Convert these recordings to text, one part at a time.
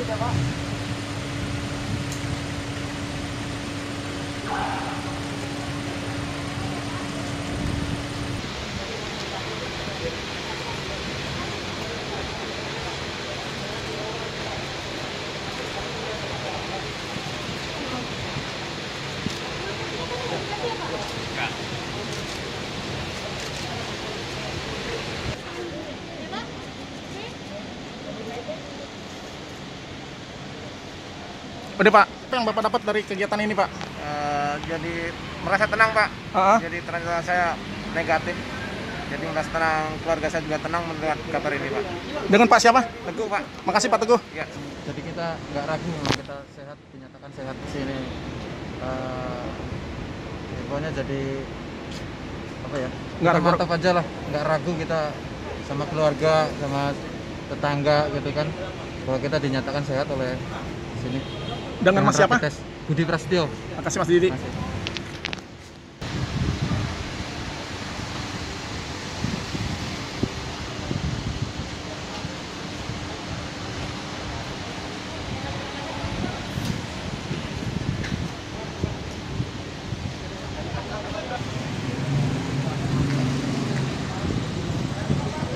Udah Pak, apa yang Bapak dapat dari kegiatan ini Pak? Jadi merasa tenang Pak. Jadi ternyata saya negatif. Jadi merasa tenang, keluarga saya juga tenang mendengar kabar ini Pak. Dengan Pak siapa? Teguh Pak. Makasih Pak Teguh. Ya. Jadi kita nggak ragu, kita sehat, dinyatakan sehat di sini. Pokoknya jadi apa ya? Nggak Kita ragu. mantap aja lah, nggak ragu kita sama keluarga, sama tetangga gitu kan, bahwa kita dinyatakan sehat oleh sini. Dengan Mas siapa? rapid test. Budi Prasetyo. Makasih Mas Didi. Masih.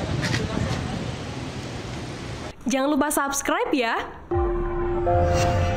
Jangan lupa subscribe ya.